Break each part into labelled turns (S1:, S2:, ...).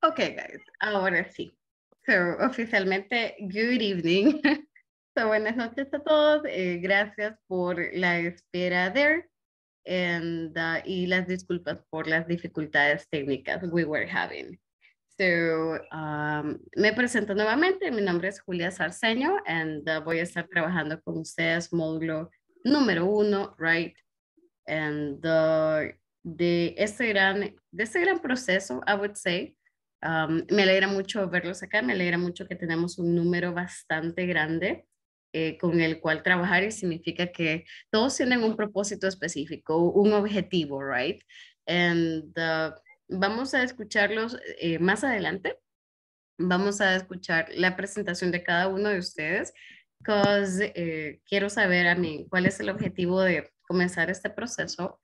S1: Okay, guys, ahora sí. So, oficialmente, good evening. So, buenas noches a todos. Gracias por la espera there. Y las disculpas por las dificultades técnicas we were having. So, me presento nuevamente. Mi nombre es Julia Sarceño and voy a estar trabajando con ustedes módulo número 1, right? And de este gran proceso, I would say, me alegra mucho verlos acá, me alegra mucho que tenemos un número bastante grande con el cual trabajar y significa que todos tienen un propósito específico, un objetivo, right? And vamos a escucharlos más adelante. Vamos a escuchar la presentación de cada uno de ustedes, porque quiero saber a mí cuál es el objetivo de comenzar este proceso.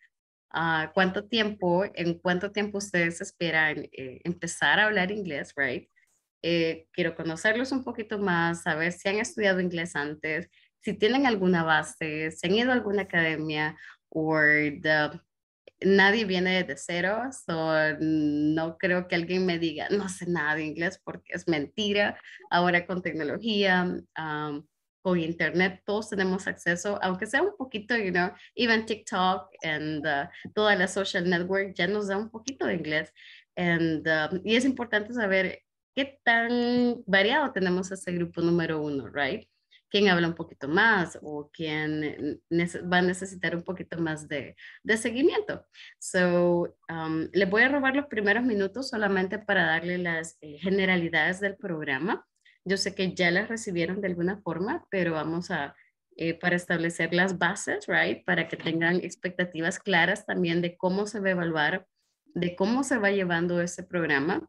S1: En cuánto tiempo ustedes esperan empezar a hablar inglés, right? Quiero conocerlos un poquito más, saber si han estudiado inglés antes, si tienen alguna base, si han ido a alguna academia, o nadie viene de cero, so no creo que alguien me diga, no sé nada de inglés porque es mentira. Ahora con tecnología, con internet, todos tenemos acceso, aunque sea un poquito, even TikTok and toda la social network ya nos da un poquito de inglés. Y es importante saber qué tan variado tenemos ese grupo número 1, right? Quién habla un poquito más o quién va a necesitar un poquito más de seguimiento. So, les voy a robar los primeros minutos solamente para darle las generalidades del programa. Yo sé que ya las recibieron de alguna forma, pero vamos para establecer las bases, right? Para que tengan expectativas claras también de cómo se va a evaluar, de cómo se va llevando ese programa.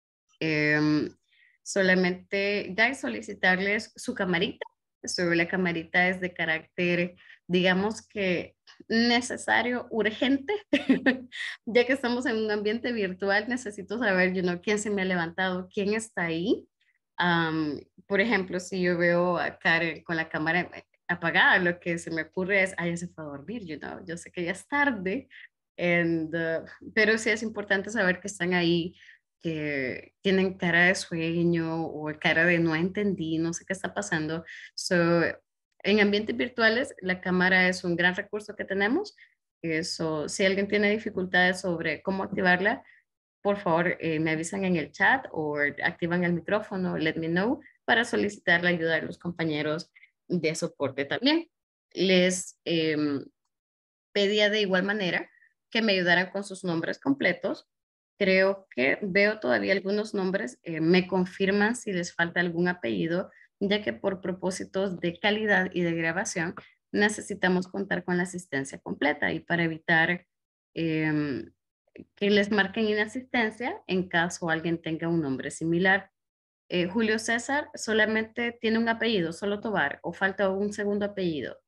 S1: Solamente, guys, solicitarles su camarita. La camarita es de carácter, digamos que necesario, urgente, ya que estamos en un ambiente virtual, necesito saber, quién se me ha levantado, quién está ahí. Por ejemplo, si yo veo a Karen con la cámara apagada, lo que se me ocurre es, ya se fue a dormir, yo sé que ya es tarde, and, pero sí es importante saber que están ahí, que tienen cara de sueño o cara de no entendí, no sé qué está pasando. So, en ambientes virtuales, la cámara es un gran recurso que tenemos. Eso, si alguien tiene dificultades sobre cómo activarla, por favor, me avisan en el chat o activan el micrófono, let me know, para solicitar la ayuda de los compañeros de soporte también. Les pedía de igual manera que me ayudaran con sus nombres completos. Creo que veo todavía algunos nombres, me confirman si les falta algún apellido, ya que por propósitos de calidad y de grabación necesitamos contar con la asistencia completa y para evitar em, que les marquen inasistencia en caso alguien tenga un nombre similar. Julio César solamente tiene un apellido, solo Tobar, o falta un segundo apellido.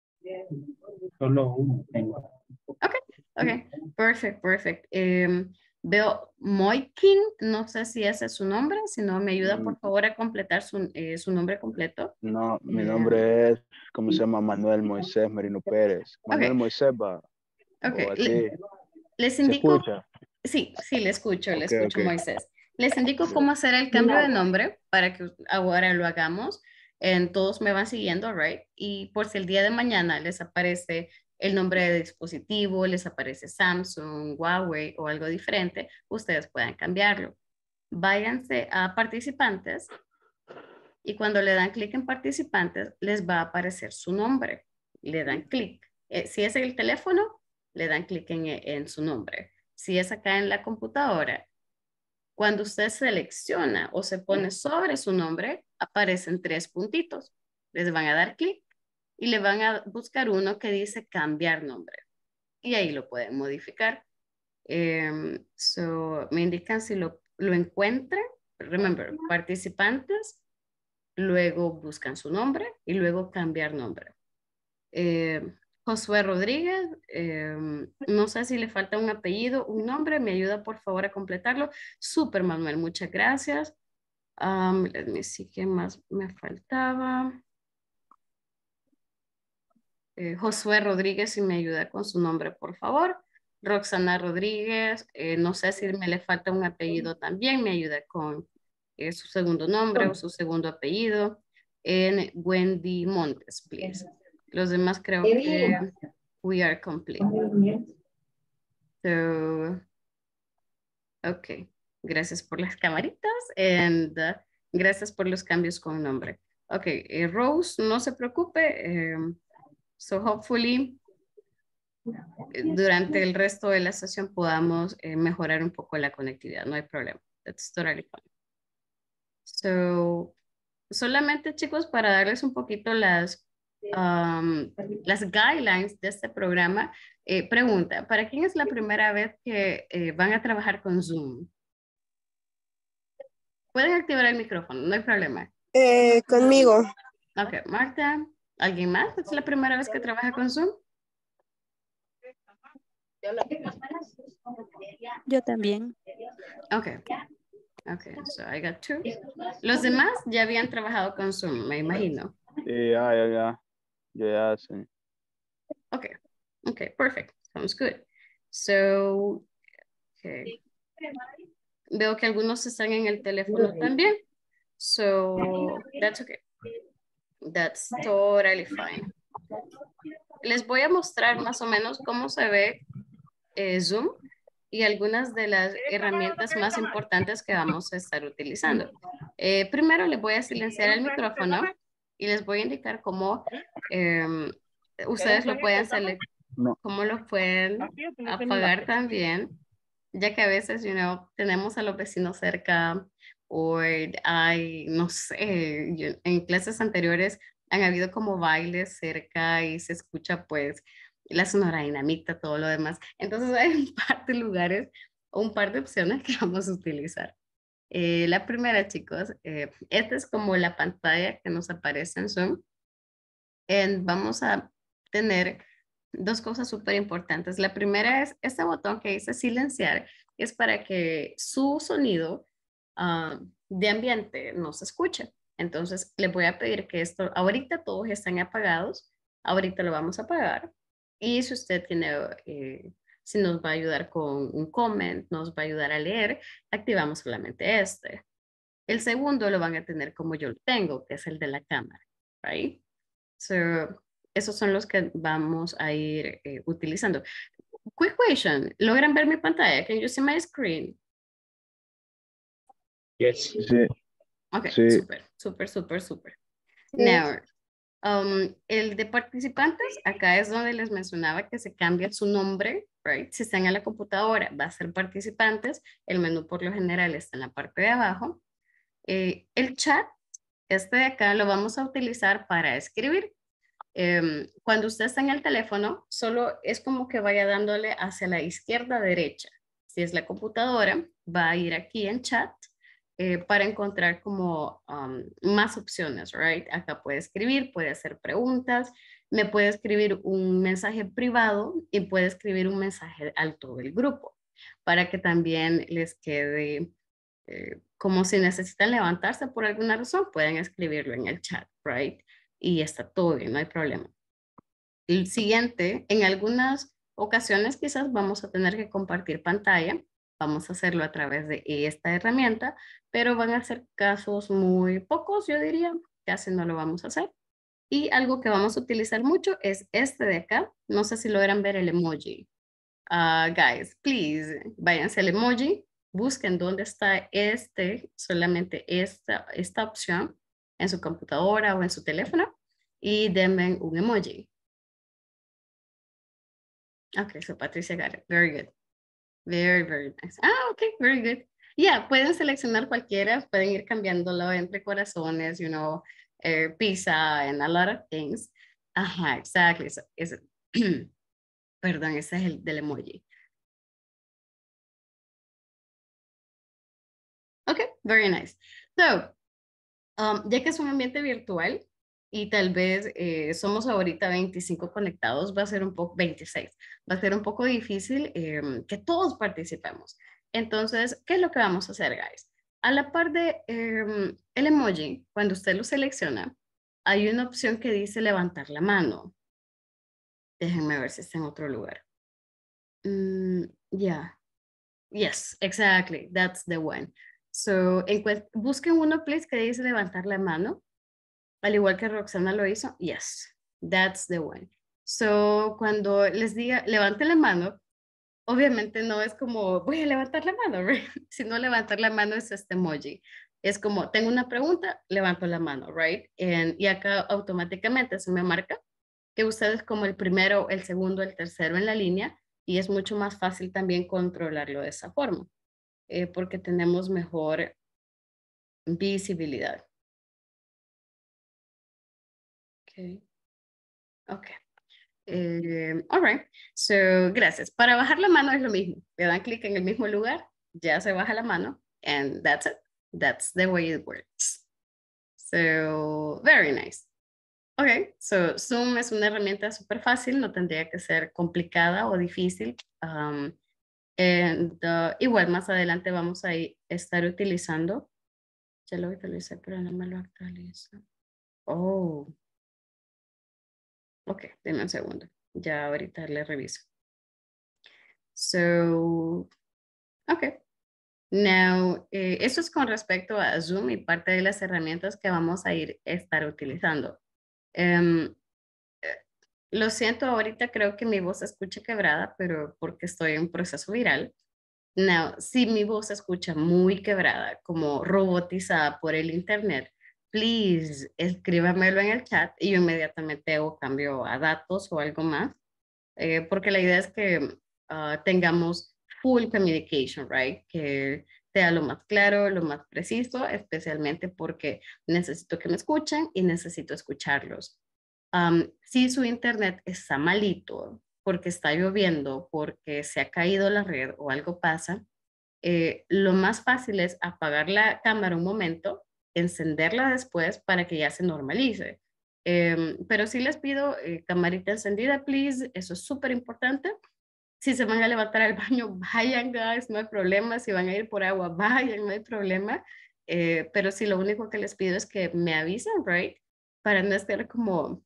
S2: Solo uno tengo.
S1: Ok, ok, perfect, perfect. Veo Moikin, no sé si ese es su nombre, si no me ayuda por favor a completar su nombre completo.
S3: No, mi nombre es, ¿cómo se llama? Manuel Moisés Merino Pérez. Manuel
S1: Ok,
S3: Moisés va,
S1: ok.
S3: o así.
S1: Les
S3: ¿Se
S1: indico,
S3: escucha?
S1: sí, le
S3: Ok,
S1: escucho
S3: ok.
S1: Moisés. Les indico cómo hacer el cambio de nombre para que ahora lo hagamos. Todos me van siguiendo, right? Y por si el día de mañana les aparece el nombre de dispositivo, les aparece Samsung, Huawei o algo diferente, ustedes pueden cambiarlo. Váyanse a participantes y cuando le dan clic en participantes, les va a aparecer su nombre. Le dan clic. Si es el teléfono, le dan clic en su nombre. Si es acá en la computadora, cuando usted selecciona o se pone sobre su nombre, aparecen 3 puntitos. Les van a dar clic y le van a buscar uno que dice cambiar nombre. Y ahí lo pueden modificar. Me indican si lo encuentran. Remember, participantes, luego buscan su nombre y luego cambiar nombre. Eh, Josué Rodríguez, no sé si le falta un apellido, un nombre, me ayuda por favor a completarlo. Super Manuel, muchas gracias. Let me see qué más me faltaba. Josué Rodríguez, si me ayuda con su nombre, por favor. Roxana Rodríguez, no sé si me le falta un apellido también, me ayuda con su segundo nombre o su segundo apellido. En Wendy Montes, please. Los demás creo que we are complete. So, ok. Gracias por las camaritas and gracias por los cambios con nombre. Ok, Rose, no se preocupe. So hopefully durante el resto de la sesión podamos mejorar un poco la conectividad, no hay problema. That's totally fine. So, solamente chicos, para darles un poquito las guidelines de este programa, pregunta, ¿para quién es la primera vez que van a trabajar con Zoom? Pueden activar el micrófono, no hay problema.
S4: Conmigo.
S1: Ok, Marta, ¿alguien más? ¿Es la primera vez que trabaja con Zoom?
S5: Yo también.
S1: Ok. Ok, so I got two. Los demás ya habían trabajado con Zoom, me imagino.
S3: Sí, ya. Ya, sí.
S1: Okay, okay, perfect. Sounds good. So, okay. Veo que algunos están en el teléfono también. So, that's okay. That's totally fine. Les voy a mostrar más o menos cómo se ve Zoom y algunas de las herramientas más importantes que vamos a estar utilizando. Primero les voy a silenciar el micrófono y les voy a indicar cómo ustedes lo pueden
S3: No.
S1: cómo lo pueden apagar también, ya que a veces, tenemos a los vecinos cerca o hay, no sé, en clases anteriores han habido como bailes cerca y se escucha pues la sonora dinamita, todo lo demás. Entonces hay un par de lugares o un par de opciones que vamos a utilizar. La primera, chicos, esta es como la pantalla que nos aparece en Zoom. Vamos a tener dos cosas súper importantes. La primera es este botón que dice silenciar, es para que su sonido de ambiente no se escuche. Entonces, le voy a pedir que esto, ahorita todos están apagados, ahorita lo vamos a apagar. Y si usted tiene, si nos va a ayudar con un comment, nos va a ayudar a leer, activamos solamente este. El segundo lo van a tener como yo lo tengo, que es el de la cámara, right? So, esos son los que vamos a ir utilizando. Quick question, ¿logran ver mi pantalla? Can you see my screen?
S2: Yes.
S3: Sí,
S1: Ok,
S3: sí.
S1: súper. Now, el de participantes, acá es donde les mencionaba que se cambia su nombre, right? Si están en la computadora, va a ser participantes. El menú por lo general está en la parte de abajo. El chat, este de acá, lo vamos a utilizar para escribir. Cuando usted está en el teléfono, solo es como que vaya dándole hacia la izquierda derecha. Si es la computadora, va a ir aquí en chat para encontrar como más opciones, right? Acá puede escribir, puede hacer preguntas, me puede escribir un mensaje privado y puede escribir un mensaje al todo el grupo para que también les quede como si necesitan levantarse por alguna razón, pueden escribirlo en el chat, right? Y está todo bien, no hay problema. El siguiente, en algunas ocasiones quizás vamos a tener que compartir pantalla, vamos a hacerlo a través de esta herramienta, pero van a ser casos muy pocos, yo diría, casi no lo vamos a hacer. Y algo que vamos a utilizar mucho es este de acá, no sé si logran ver el emoji. Guys, please, váyanse al emoji, busquen dónde está solamente esta opción en su computadora o en su teléfono y denme un emoji. Okay, so Patricia got it. Very good. Very nice. Okay, very good. Yeah, pueden seleccionar cualquiera, pueden ir cambiándolo entre corazones, pizza and a lot of things. Ajá, exactly. So, perdón, ese es el del emoji. Okay, very nice. So, ya que es un ambiente virtual y tal vez somos ahorita 25 conectados, va a ser un poco, 26, va a ser un poco difícil que todos participemos. Entonces, ¿qué es lo que vamos a hacer, guys? A la par de el emoji, cuando usted lo selecciona, hay una opción que dice levantar la mano. Déjenme ver si está en otro lugar. Yeah. Yes, exactly. That's the one. So, busquen uno, please, que dice levantar la mano. Al igual que Roxana lo hizo. Yes, that's the one. So, cuando les diga, levanten la mano, obviamente no es como, voy a levantar la mano, right? Sino levantar la mano es este emoji. Es como, tengo una pregunta, levanto la mano, right? Y acá automáticamente se me marca que usted es como el primero, el segundo, el tercero en la línea y es mucho más fácil también controlarlo de esa forma, porque tenemos mejor visibilidad. Okay. Okay. All right. So, gracias. Para bajar la mano es lo mismo. Le dan clic en el mismo lugar, ya se baja la mano, and that's it. That's the way it works. So, very nice. Ok, so Zoom es una herramienta súper fácil, no tendría que ser complicada o difícil. Igual más adelante vamos a estar utilizando. Ya lo utilicé, pero no me lo actualizo. Oh, ok, denme un segundo. Ya ahorita le reviso. So, ok. Now, eso es con respecto a Zoom y parte de las herramientas que vamos a estar utilizando. Lo siento, ahorita creo que mi voz se escucha quebrada, pero porque estoy en proceso viral. No, si mi voz se escucha muy quebrada, como robotizada por el internet, please escríbamelo en el chat y yo inmediatamente hago cambio a datos o algo más, porque la idea es que tengamos full communication, right? Que sea lo más claro, lo más preciso, especialmente porque necesito que me escuchen y necesito escucharlos. Si su internet está malito, porque está lloviendo, porque se ha caído la red o algo pasa, lo más fácil es apagar la cámara un momento, encenderla después para que ya se normalice. Pero sí les pido camarita encendida, please, eso es súper importante. Si se van a levantar al baño, vayan, guys, no hay problema. Si van a ir por agua, vayan, no hay problema. Pero sí, lo único que les pido es que me avisen, right? Para no estar como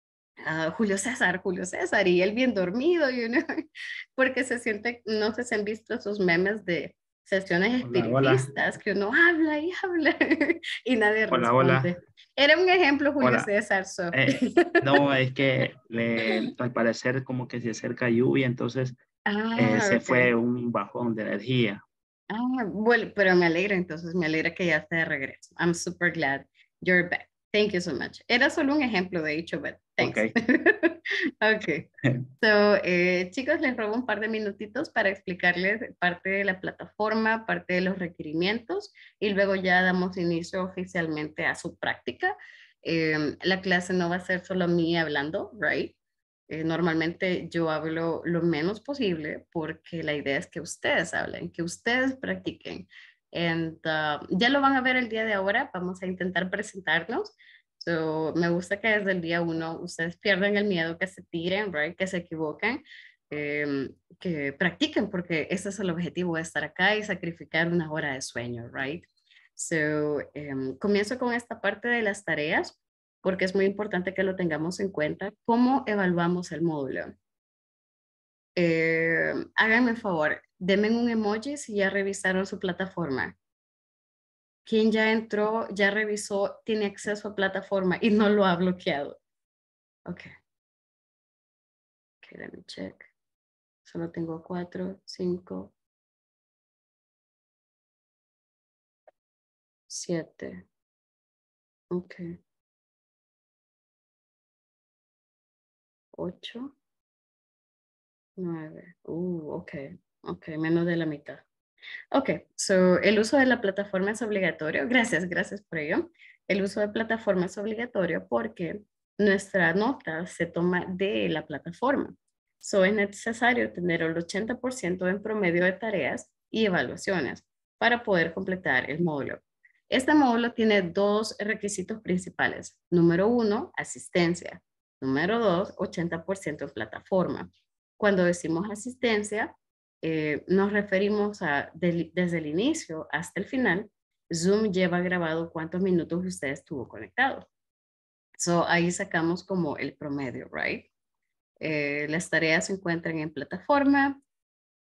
S1: Julio César, y él bien dormido, porque se siente, no sé si han visto esos memes de sesiones
S2: Hola, hola,
S1: espiritistas, que uno habla y habla y nadie
S2: hola, hola,
S1: responde. Era un ejemplo, Julio
S2: hola.
S1: César. So.
S2: No, es que al parecer como que se acerca lluvia, entonces se fue
S1: Ok.
S2: un bajón de energía.
S1: Bueno, pero me alegra, entonces me alegra que ya esté de regreso. I'm super glad you're back. Thank you so much. Era solo un ejemplo, de hecho, but thanks.
S2: Ok.
S1: Ok. So, chicos, les robo un par de minutitos para explicarles parte de la plataforma, parte de los requerimientos y luego ya damos inicio oficialmente a su práctica. La clase no va a ser solo mía hablando, right? Normalmente yo hablo lo menos posible porque la idea es que ustedes hablen, que ustedes practiquen. Ya lo van a ver el día de ahora, vamos a intentar presentarnos. So, me gusta que desde el día uno ustedes pierdan el miedo, que se tiren, right? Que se equivoquen, que practiquen, porque ese es el objetivo de estar acá y sacrificar una hora de sueño, right? So, comienzo con esta parte de las tareas porque es muy importante que lo tengamos en cuenta. ¿Cómo evaluamos el módulo? Háganme un favor, denme un emoji si ya revisaron su plataforma. ¿Quién ya entró, ya revisó, tiene acceso a plataforma y no lo ha bloqueado? Ok. Ok, let me check. Solo tengo 4, 5, 7. Ok. 8, 9. Ok. Ok, menos de la mitad. Ok, so el uso de la plataforma es obligatorio. Gracias, gracias por ello. El uso de plataforma es obligatorio porque nuestra nota se toma de la plataforma. So es necesario tener el 80% en promedio de tareas y evaluaciones para poder completar el módulo. Este módulo tiene dos requisitos principales. Número 1, asistencia. Número 2, 80% en plataforma. Cuando decimos asistencia, nos referimos a desde el inicio hasta el final, Zoom lleva grabado cuántos minutos usted estuvo conectado. So ahí sacamos como el promedio, right? Las tareas se encuentran en plataforma.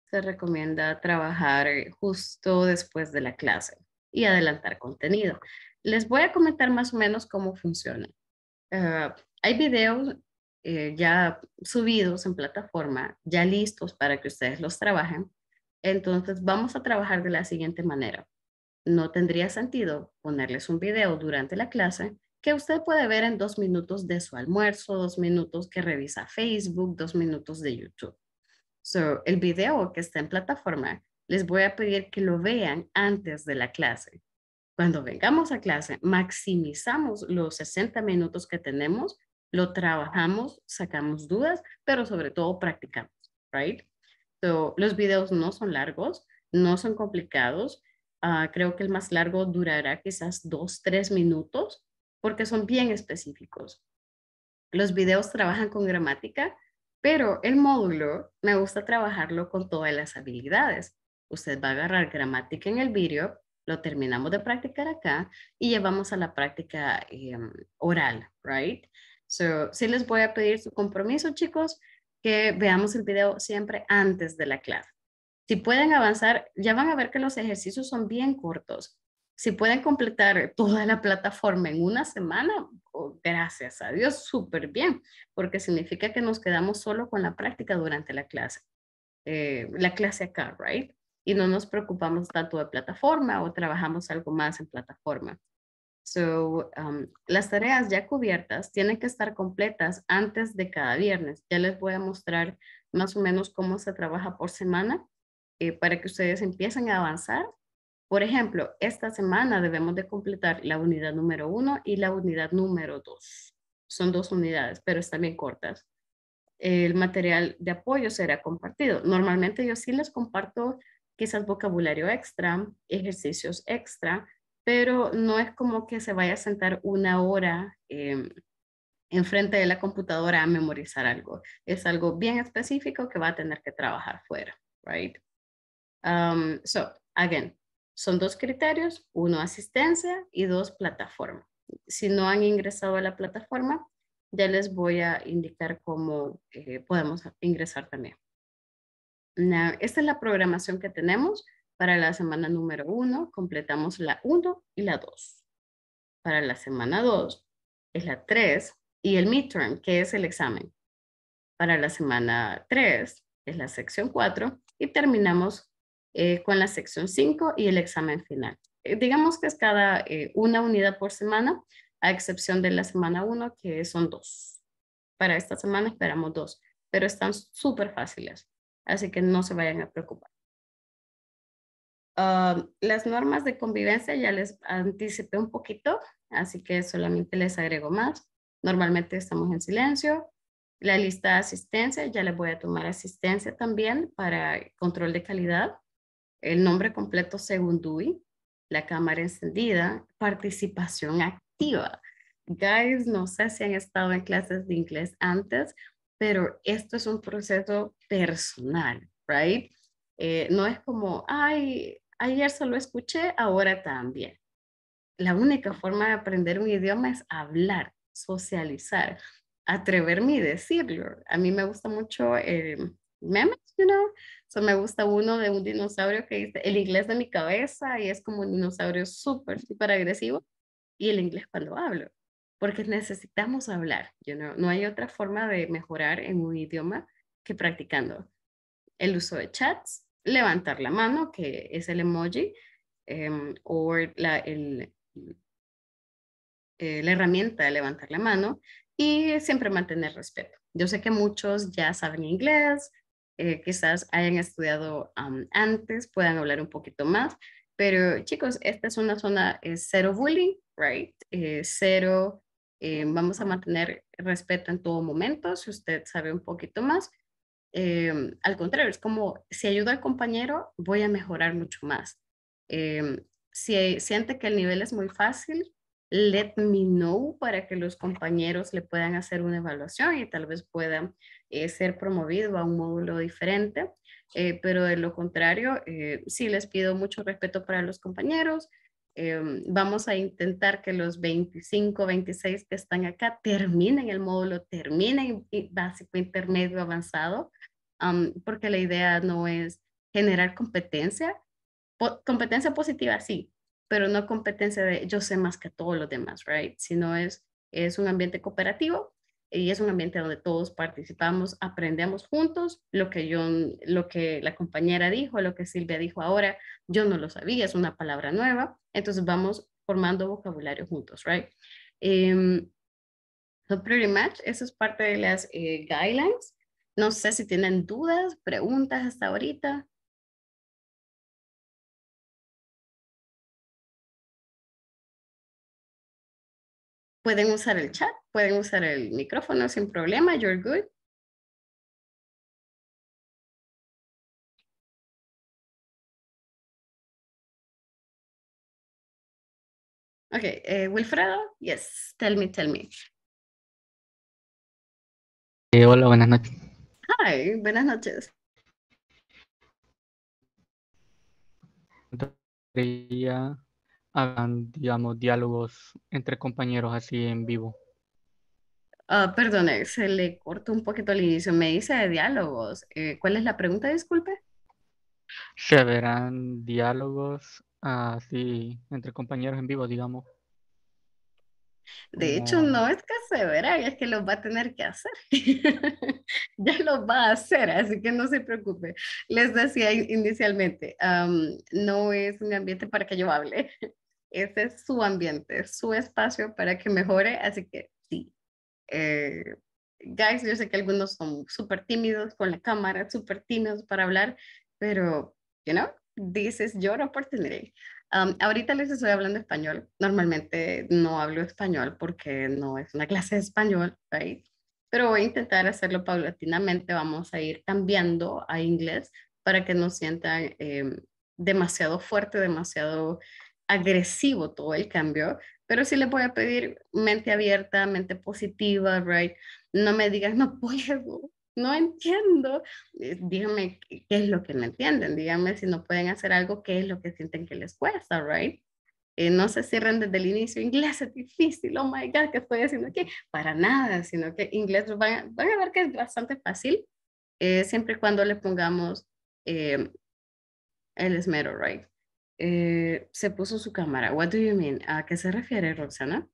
S1: se recomienda trabajar justo después de la clase y adelantar contenido. Les voy a comentar más o menos cómo funciona. Hay videos ya subidos en plataforma, ya listos para que ustedes los trabajen. Entonces vamos a trabajar de la siguiente manera. No tendría sentido ponerles un video durante la clase que usted puede ver en 2 minutos de su almuerzo, 2 minutos que revisa Facebook, 2 minutos de YouTube. So, el video que está en plataforma, les voy a pedir que lo vean antes de la clase. Cuando vengamos a clase, maximizamos los 60 minutos que tenemos, lo trabajamos, sacamos dudas, pero sobre todo practicamos, right? So, los videos no son largos, no son complicados. Creo que el más largo durará quizás 2, 3 minutos porque son bien específicos. Los videos trabajan con gramática, pero el módulo me gusta trabajarlo con todas las habilidades. Usted va a agarrar gramática en el video, lo terminamos de practicar acá y llevamos a la práctica oral, right? So, sí les voy a pedir su compromiso, chicos, que veamos el video siempre antes de la clase. Si pueden avanzar, ya van a ver que los ejercicios son bien cortos. Si pueden completar toda la plataforma en una semana, oh, gracias a Dios, súper bien, porque significa que nos quedamos solo con la práctica durante la clase acá, right? Y no nos preocupamos tanto de plataforma o trabajamos algo más en plataforma. So, las tareas ya cubiertas tienen que estar completas antes de cada viernes. Ya les voy a mostrar más o menos cómo se trabaja por semana para que ustedes empiecen a avanzar. Por ejemplo, esta semana debemos de completar la unidad número 1 y la unidad número 2. Son 2 unidades, pero están bien cortas. El material de apoyo será compartido. Normalmente yo sí les comparto quizás vocabulario extra, ejercicios extra, pero no es como que se vaya a sentar una hora enfrente de la computadora a memorizar algo. Es algo bien específico que va a tener que trabajar fuera, right? So, again, son 2 criterios, 1 asistencia y 2 plataforma. Si no han ingresado a la plataforma, ya les voy a indicar cómo podemos ingresar también. Now, esta es la programación que tenemos para la semana número 1. Completamos la 1 y la 2. Para la semana 2 es la 3 y el midterm, que es el examen. Para la semana 3 es la sección 4 y terminamos con la sección 5 y el examen final. Digamos que es cada una unidad por semana, a excepción de la semana 1, que son 2. Para esta semana esperamos 2, pero están súper fáciles, así que no se vayan a preocupar. Las normas de convivencia ya les anticipé un poquito, así que solamente les agrego más. Normalmente estamos en silencio. La lista de asistencia, ya les voy a tomar asistencia también para control de calidad. El nombre completo según Dewey, la cámara encendida, participación activa. Guys, no sé si han estado en clases de inglés antes, pero esto es un proceso personal, right? No es como, ay, ayer solo escuché, ahora también. La única forma de aprender un idioma es hablar, socializar, atreverme y decirlo. A mí me gusta mucho memes, you know. So me gusta uno de un dinosaurio que dice el inglés de mi cabeza y es como un dinosaurio súper, súper agresivo y el inglés cuando hablo. Porque necesitamos hablar, you know. No hay otra forma de mejorar en un idioma que practicando. El uso de chats, levantar la mano, que es el emoji, o la herramienta de levantar la mano y siempre mantener respeto. Yo sé que muchos ya saben inglés, quizás hayan estudiado antes, puedan hablar un poquito más, pero chicos, esta es una zona cero bullying, right? Cero, vamos a mantener respeto en todo momento, si usted sabe un poquito más. Al contrario, es como si ayudo al compañero, voy a mejorar mucho más. Si siente que el nivel es muy fácil, let me know para que los compañeros le puedan hacer una evaluación y tal vez puedan ser promovido a un módulo diferente. Pero de lo contrario, sí les pido mucho respeto para los compañeros. Vamos a intentar que los 25, 26 que están acá terminen el módulo, terminen básico, intermedio, avanzado, porque la idea no es generar competencia. Competencia positiva, sí, pero no competencia de yo sé más que todos los demás, right? Sino es un ambiente cooperativo y es un ambiente donde todos participamos, aprendemos juntos lo que la compañera dijo, lo que Silvia dijo ahora, yo no lo sabía, es una palabra nueva, entonces vamos formando vocabulario juntos, right? Um, so pretty much, eso es parte de las guidelines. No sé si tienen dudas, preguntas hasta ahorita. Pueden usar el chat, pueden usar el micrófono sin problema, you're good. Okay, Wilfredo, yes, tell me.
S4: Hola, buenas noches.
S1: Hi, buenas noches.
S4: Quería hagan, digamos, diálogos entre compañeros así en vivo.
S1: Perdone, se le cortó un poquito al inicio. Me dice de diálogos. ¿Cuál es la pregunta? Disculpe.
S4: Se verán diálogos así entre compañeros en vivo, digamos.
S1: De hecho,
S4: Como,
S1: no es que se verán, es que los va a tener que hacer. Ya los va a hacer, así que no se preocupe. Les decía inicialmente, no es un ambiente para que yo hable. Este es su ambiente, su espacio para que mejore, así que sí. Eh, Guys, yo sé que algunos son súper tímidos con la cámara, súper tímidos para hablar, pero, you know, this is your opportunity. Ahorita les estoy hablando español. Normalmente no hablo español porque no es una clase de español, right? Pero voy a intentar hacerlo paulatinamente. Vamos a ir cambiando a inglés para que no sientan demasiado fuerte, demasiado agresivo todo el cambio, pero sí le voy a pedir mente abierta, mente positiva, right? No me digas, no puedo, no entiendo. Díganme qué es lo que no entienden, díganme si no pueden hacer algo, qué es lo que sienten que les cuesta, right? No se cierren desde el inicio, inglés es difícil, oh my God, ¿qué estoy haciendo aquí? Para nada, sino que inglés van a ver que es bastante fácil, siempre y cuando le pongamos eh, el esmero, right? Se puso su cámara. What do you mean? ¿A qué se refiere, Roxana?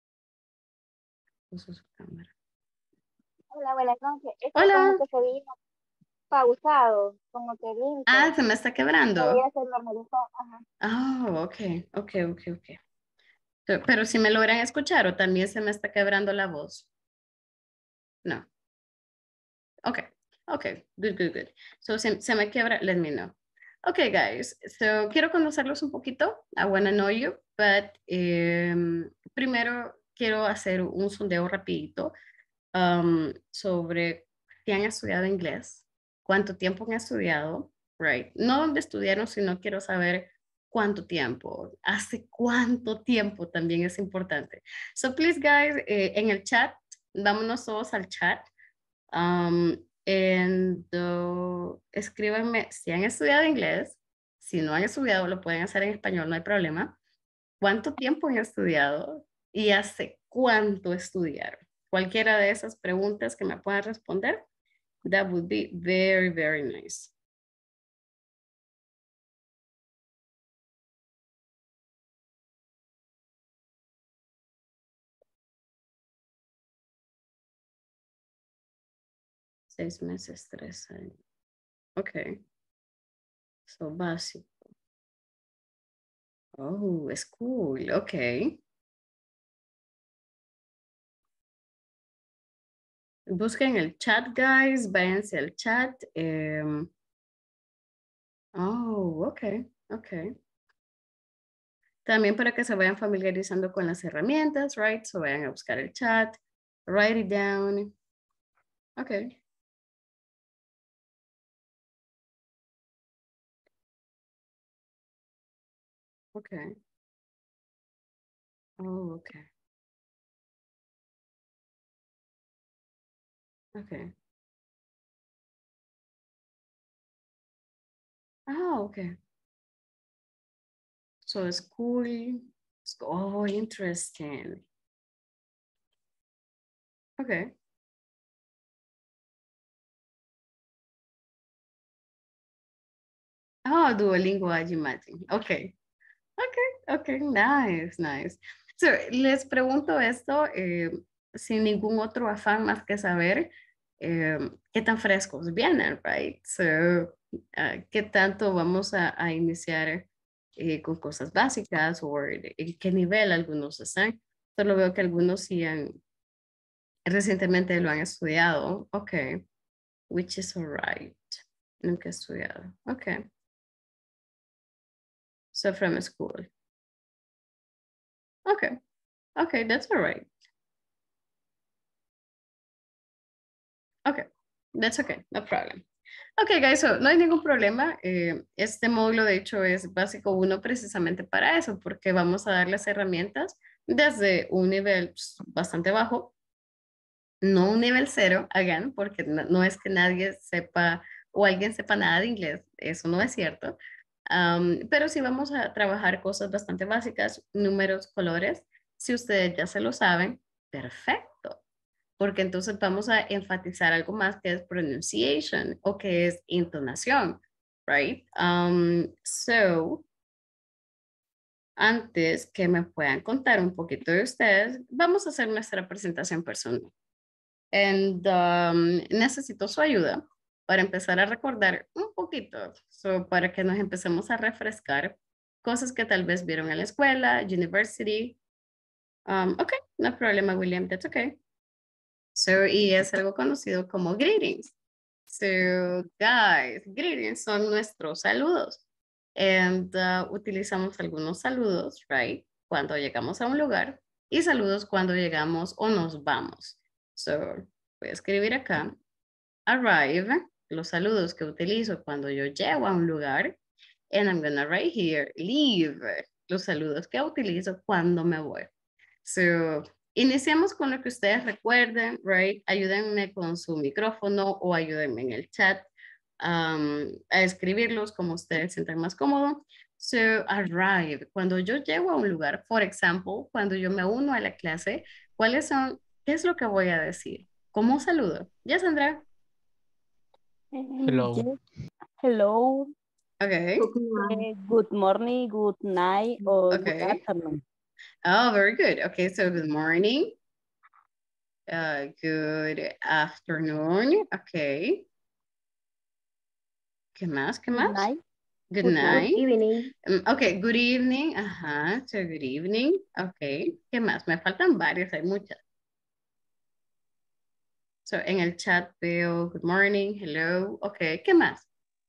S1: Puso su cámara.
S5: Hola, buenas noches. Es que como
S1: Hola.
S5: que se vino pausado, como que
S1: Ah,
S5: lento.
S1: se me está
S5: Debería
S1: quebrando.
S5: ser normalizado. Ajá.
S1: Ah, ok. Pero si me logran escuchar o también se me está quebrando la voz. No. Ok, good. So, se me quiebra, let me know. Okay, guys, so quiero conocerlos un poquito. I wanna know you, but primero quiero hacer un sondeo rapidito sobre si han estudiado inglés, cuánto tiempo han estudiado, right? No dónde estudiaron, sino quiero saber cuánto tiempo, hace cuánto tiempo también es importante. So please, guys, en el chat, vámonos todos al chat. Escríbanme si han estudiado inglés, si no han estudiado, lo pueden hacer en español, no hay problema. ¿Cuánto tiempo han estudiado y hace cuánto estudiaron? Cualquiera de esas preguntas que me puedan responder, that would be very nice. Seis meses, 3 años. Ok. So básico. Oh, school. Ok. Busquen el chat, guys. Váyanse al chat. Oh, ok. También para que se vayan familiarizando con las herramientas, right? So vayan a buscar el chat, write it down. Ok. Ok. Oh, ok. Ok. Ah, ok. So school. Oh, interesting. Ok. Oh, Duolingo Imagine. Okay. Okay, okay, nice, nice. So, les pregunto esto sin ningún otro afán más que saber qué tan frescos vienen, right? So, qué tanto vamos a iniciar con cosas básicas o en qué nivel algunos están. Solo veo que algunos sí recientemente lo han estudiado. Okay, which is alright. Nunca he estudiado. Okay. So, from school. Okay. Okay, that's all right. Okay, that's okay, no problem. Okay, guys, so no hay ningún problema. Este módulo, de hecho, es básico uno precisamente para eso, porque vamos a dar las herramientas desde un nivel pues, bastante bajo, no un nivel cero, again, porque no es que nadie sepa o alguien sepa nada de inglés, eso no es cierto. Pero sí vamos a trabajar cosas bastante básicas, números, colores. Si ustedes ya se lo saben, perfecto, porque entonces vamos a enfatizar algo más que es pronunciation o que es entonación, right? So, antes que me puedan contar un poquito de ustedes, vamos a hacer nuestra presentación personal. And necesito su ayuda para empezar a recordar un poquito, para que nos empecemos a refrescar cosas que tal vez vieron en la escuela, university. Okay, no problema, William, that's okay. So, y es algo conocido como greetings. So, guys, greetings son nuestros saludos. And utilizamos algunos saludos, right? Cuando llegamos a un lugar y saludos cuando llegamos o nos vamos. So, voy a escribir acá. Arrive, los saludos que utilizo cuando yo llego a un lugar. And I'm gonna write here, leave, los saludos que utilizo cuando me voy. So, iniciamos con lo que ustedes recuerden, right? Ayúdenme con su micrófono o ayúdenme en el chat a escribirlos como ustedes sientan más cómodo. So, arrive. Cuando yo llego a un lugar, por ejemplo, cuando yo me uno a la clase, ¿cuáles son, qué es lo que voy a decir? ¿Cómo saludo? ¿Ya, Sandra?
S4: Hello.
S5: Yes. Hello.
S1: Okay.
S5: Good morning, good night, or good
S1: Okay.
S5: afternoon.
S1: Oh, very good. Okay, so good morning. Good afternoon. Okay. ¿Qué más? ¿Qué
S5: Good
S1: más?
S5: night.
S1: Good
S5: Good
S1: night.
S5: evening.
S1: Okay, good evening. Ajá, so good evening. Okay. ¿Qué más? Me faltan varios, hay muchas. So, en el chat veo good morning, hello. Okay, ¿qué más?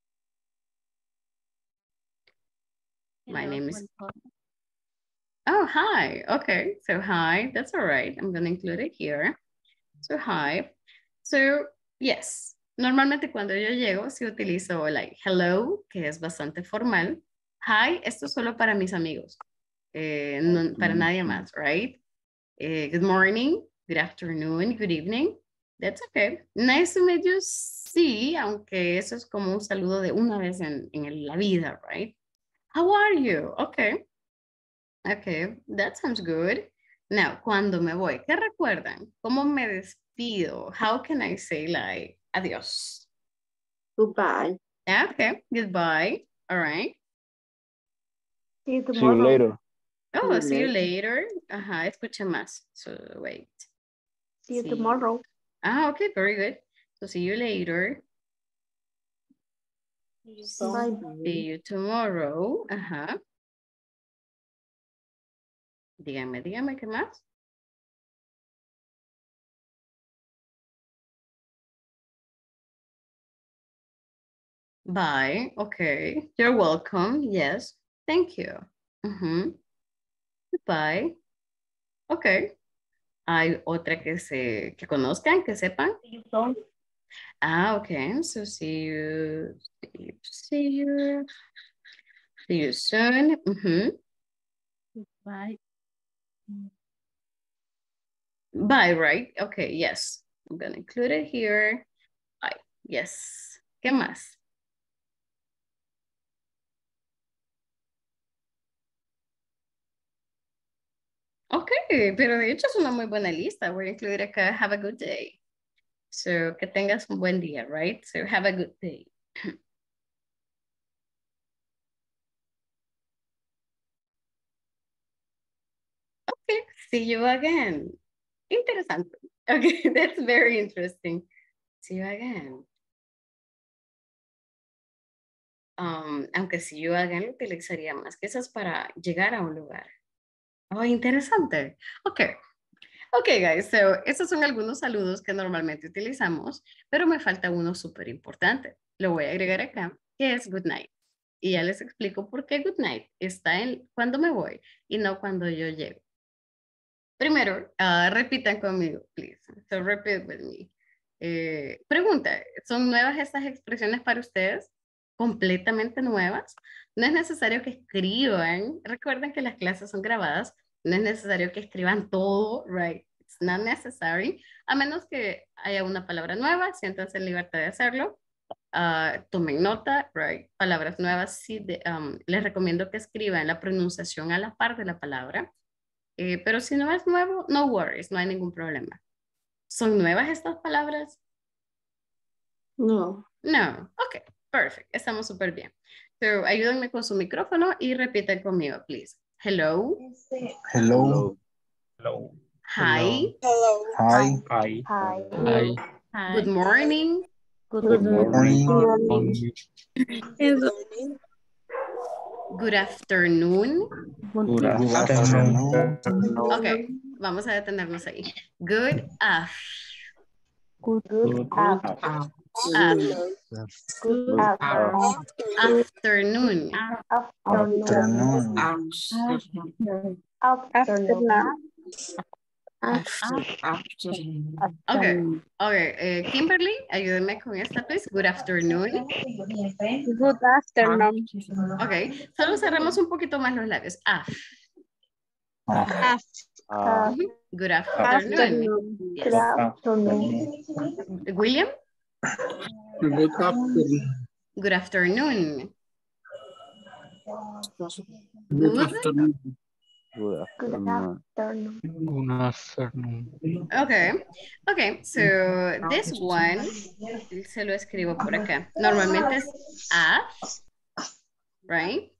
S1: My name is... Oh, hi. Okay, so hi, that's all right. I'm going to include it here. So, hi. So, yes. Normalmente cuando yo llego, sí utilizo like hello, que es bastante formal. Hi, esto es solo para mis amigos. No, para nadie más, right? Good morning, good afternoon, good evening. That's okay. Nice to meet you, sí, aunque eso es como un saludo de una vez en la vida, right? How are you? Okay. Okay, that sounds good. Now, cuando me voy, ¿qué recuerdan? ¿Cómo me despido? How can I say like adiós?
S5: Goodbye.
S1: Okay, goodbye. All right.
S5: See you
S3: See you
S5: tomorrow.
S3: later.
S1: Oh, see you later. Ajá, escucha más. So, wait.
S5: See you
S1: See.
S5: tomorrow.
S1: Ah, okay, very good. So, see you later.
S5: Bye.
S1: See you tomorrow. Ajá. Dígame, ¿qué más? Bye. Okay. You're welcome. Yes. Thank you. Goodbye. Okay. Hay otra que conozcan, que sepan.
S5: See you soon.
S1: Ah, okay. So see you soon.
S5: Bye.
S1: Bye, right? Okay, yes. I'm gonna include it here. Bye. Yes. ¿Qué más? Okay, pero de hecho es una muy buena lista. Voy a incluir acá, have a good day. So, que tengas un buen día, right? So, have a good day. Okay, see you again. Interesante. Okay, that's very interesting. See you again. Aunque see you again lo utilizaría más que esas para llegar a un lugar. Oh, interesante. Okay. Okay, guys, so esos son algunos saludos que normalmente utilizamos, pero me falta uno súper importante. Lo voy a agregar acá, que es good night. Y ya les explico por qué good night está en cuando me voy y no cuando yo llego. Primero, repitan conmigo, please. So repeat with me. Pregunta, ¿son nuevas estas expresiones para ustedes? ¿Completamente nuevas? No es necesario que escriban. Recuerden que las clases son grabadas. No es necesario que escriban todo, right? It's not necessary. A menos que haya una palabra nueva, siéntanse en libertad de hacerlo. Tomen nota, right? Palabras nuevas, sí, les recomiendo que escriban la pronunciación a la par de la palabra. Pero si no es nuevo, no worries, no hay ningún problema. ¿Son nuevas estas palabras?
S6: No.
S1: No. Ok, perfect. Estamos súper bien. So, ayúdenme con su micrófono y repitan conmigo, please. Hello.
S3: Hello.
S2: Hello.
S1: Hi.
S6: Hello.
S3: Hi.
S2: Hi.
S4: Hi.
S1: Good morning.
S3: Good morning.
S6: Good morning.
S1: Good afternoon.
S2: Good
S3: Good
S2: afternoon.
S3: afternoon.
S1: Ok, vamos a detenernos ahí. Good
S2: Good
S6: Afternoon.
S1: afternoon. Okay, Kimberly, ayúdame con esta, please. Good afternoon.
S5: Good afternoon.
S1: Ok, solo cerramos un poquito más los labios. Good afternoon. Yes. William?
S6: Good afternoon.
S1: Good afternoon.
S6: Good afternoon.
S4: Good afternoon.
S1: Okay, so this one se lo escribo por acá. Normalmente es right?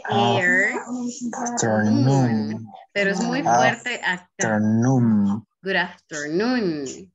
S1: Afternoon. Pero es muy fuerte acá.
S3: Afternoon.
S1: Good afternoon.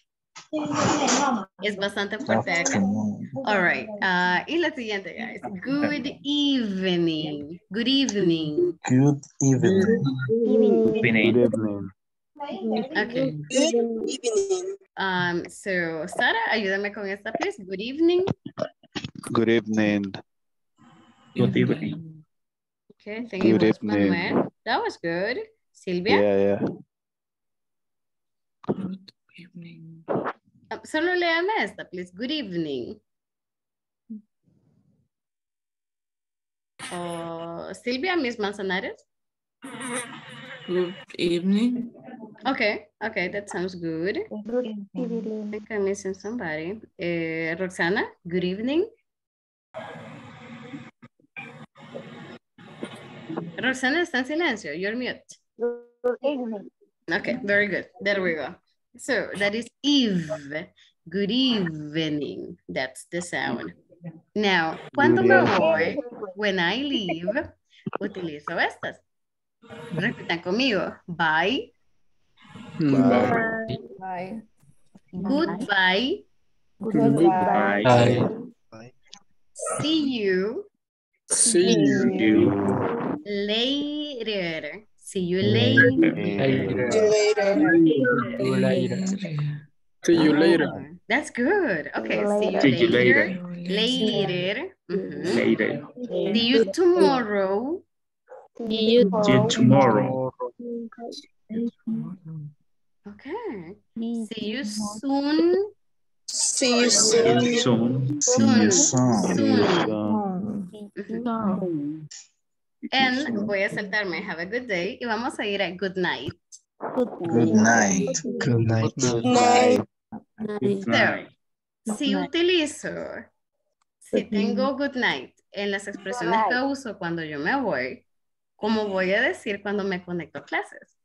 S1: Es bastante fuerte acá. All right. Y la siguiente, guys. Good evening. Good evening.
S3: Good evening.
S2: Good evening.
S1: Okay.
S6: Good evening.
S1: So, Sara, ayúdame con esta, please. Good evening.
S3: Good evening.
S2: Good evening.
S1: Okay, thank you,
S3: Good evening.
S1: Manuel. That was good. Silvia?
S3: Yeah.
S2: Good evening.
S1: Solo léame esta, please. Good evening. Silvia, Miss Manzanares?
S7: Good evening.
S1: Okay, that sounds good. I think I'm missing somebody. Roxana, good evening. Roxana está en silencio. You're mute.
S5: Good evening.
S1: Okay, very good. There we go. So that is Eve. Good evening. That's the sound. Now, cuando me voy, when I leave, utilizo estas. Repitan conmigo. Bye.
S6: Bye.
S1: Goodbye.
S2: Goodbye.
S1: See you.
S6: See you.
S1: Later. See you later.
S6: See you later.
S1: Oh, that's good. Okay, see you
S2: See you
S1: later.
S2: later.
S1: Mhm.
S2: Later.
S1: See you tomorrow.
S2: See you tomorrow.
S1: Okay. See you soon.
S6: See you
S2: See you
S6: soon.
S2: soon.
S1: Soon. And voy a saltarme have a good day y vamos a ir a good night.
S3: Good night. Good night.
S2: Good night.
S1: Si tengo good night en las expresiones que uso cuando yo me voy, ¿cómo voy a decir cuando me conecto a clases?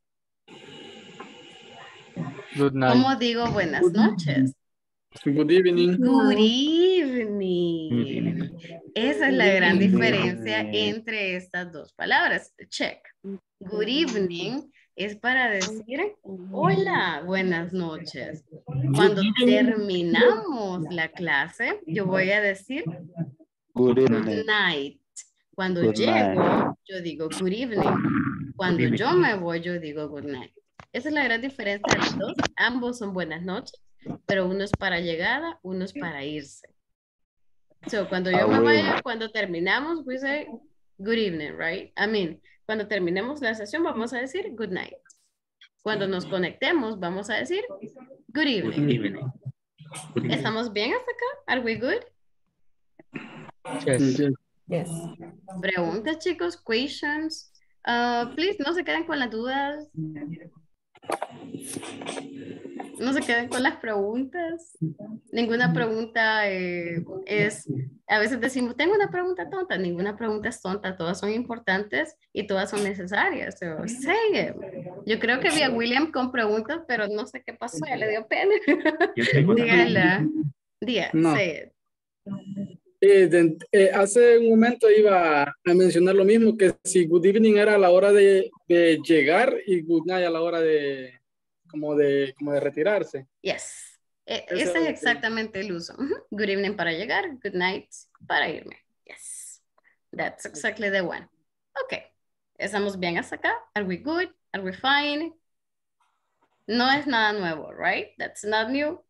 S4: Good night.
S1: ¿Cómo digo buenas noches?
S6: Good evening.
S1: Good evening. Esa es la gran diferencia entre estas dos palabras. Check. Good evening es para decir hola, buenas noches. Cuando terminamos la clase, yo voy a decir
S3: Good
S1: good
S3: evening.
S1: night. Cuando
S3: Good
S1: llego,
S3: night.
S1: yo digo good evening. Cuando yo me voy, yo digo good night. Esa es la gran diferencia de los dos. Ambos son buenas noches, pero uno es para llegada, uno es para irse. So, cuando yo me vaya, cuando terminamos, we say good evening, right? I mean, cuando terminemos la sesión, vamos a decir good night. Cuando nos conectemos, vamos a decir good evening. ¿Estamos bien hasta acá? Are we good?
S4: Yes.
S7: Yes.
S1: Preguntas, chicos, questions. Please, no se queden con las dudas. No se queden con las preguntas. Ninguna pregunta es, a veces decimos, tengo una pregunta tonta. Ninguna pregunta es tonta, todas son importantes y todas son necesarias. So, say it. Yo creo que vi a William con preguntas, pero no sé qué pasó, ya le dio pena. Dígala. Diga,
S6: No.
S1: say it.
S6: Hace un momento iba a mencionar lo mismo, que si good evening era a la hora de llegar y good night a la hora de como de retirarse.
S1: Yes. Ese es exactamente el uso. Good evening para llegar, good night para irme. Yes. That's exactly the one. Ok. ¿Estamos bien hasta acá? Are we good? Are we fine? No es nada nuevo, right? That's not new.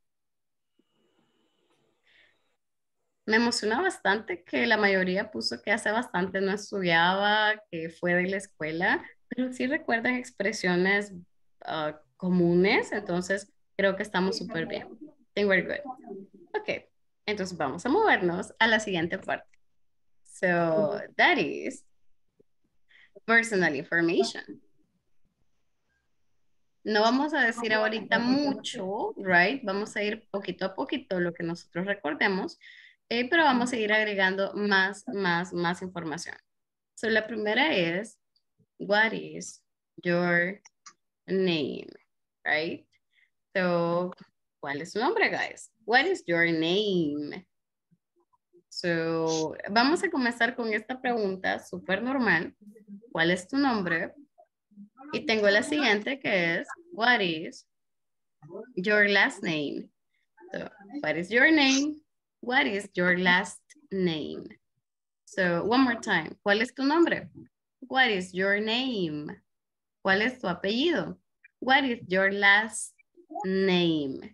S1: Me emociona bastante que la mayoría puso que hace bastante no estudiaba, que fue de la escuela, pero sí recuerdan expresiones comunes, entonces creo que estamos súper bien. I think we're good. Ok, entonces vamos a movernos a la siguiente parte. So, that is personal information. No vamos a decir ahorita mucho, right? Vamos a ir poquito a poquito lo que nosotros recordemos, pero vamos a ir agregando más información. So, la primera es, what is your name, right? So, ¿cuál es su nombre, guys? What is your name? So, vamos a comenzar con esta pregunta súper normal. ¿Cuál es tu nombre? Y tengo la siguiente que es, what is your last name? So, what is your name? What is your last name? So, one more time. ¿Cuál es tu nombre? What is your name? ¿Cuál es tu apellido? What is your last name?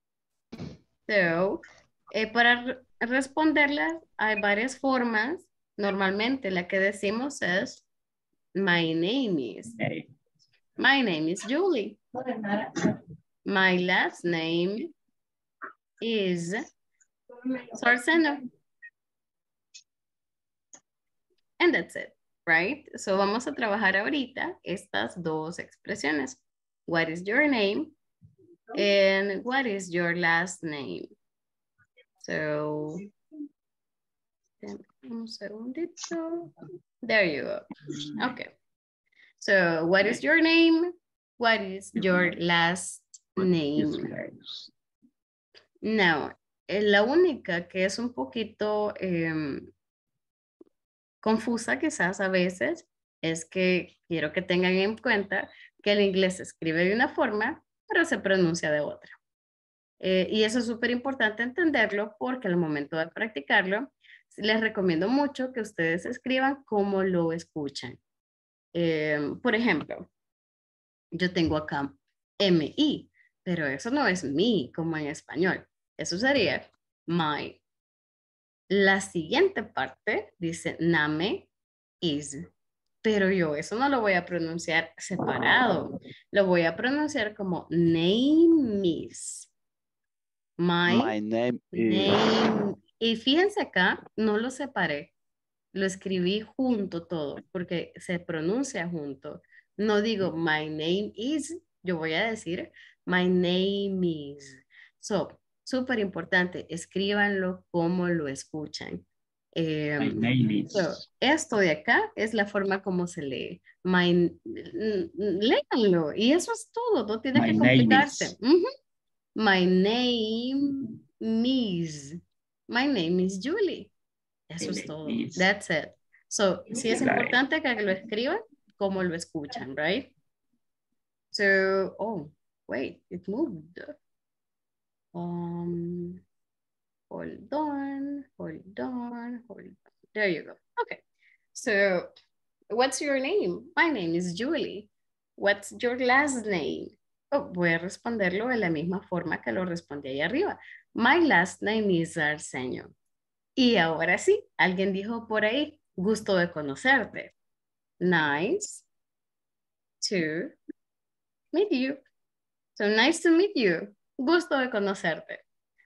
S1: So, para responderlas hay varias formas. Normalmente la que decimos es my name is. My name is Julie. My last name is Sarceno. And that's it, right? So vamos a trabajar ahorita estas dos expresiones. What is your name? And what is your last name? So, un segundito. There you go. Okay. So, what is your name? What is your last name? Now, la única que es un poquito confusa quizás a veces es que quiero que tengan en cuenta que el inglés se escribe de una forma, pero se pronuncia de otra. Y eso es súper importante entenderlo porque al momento de practicarlo, les recomiendo mucho que ustedes escriban como lo escuchan. Por ejemplo, yo tengo acá MI, pero eso no es mi como en español. Eso sería my. La siguiente parte dice name is, pero yo eso no lo voy a pronunciar separado. Lo voy a pronunciar como name is. My
S3: name is.
S1: Y fíjense acá, no lo separé. Lo escribí junto todo, porque se pronuncia junto. No digo my name is, yo voy a decir my name is. So, súper importante, escríbanlo como lo escuchan.
S2: My name is.
S1: So, esto de acá es la forma como se lee. Léanlo, y eso es todo, no tiene que complicarse. My name is. My name is Julie. Eso es todo. That's it. So, sí es importante que lo escriban como lo escuchan, right? So, oh, wait, it moved. Hold on. There you go. Okay. So, what's your name? My name is Julie. What's your last name? Oh, voy a responderlo de la misma forma que lo respondí ahí arriba. My last name is Arsenio. Y ahora sí, alguien dijo por ahí, gusto de conocerte. Nice to meet you. So, nice to meet you. Gusto de conocerte.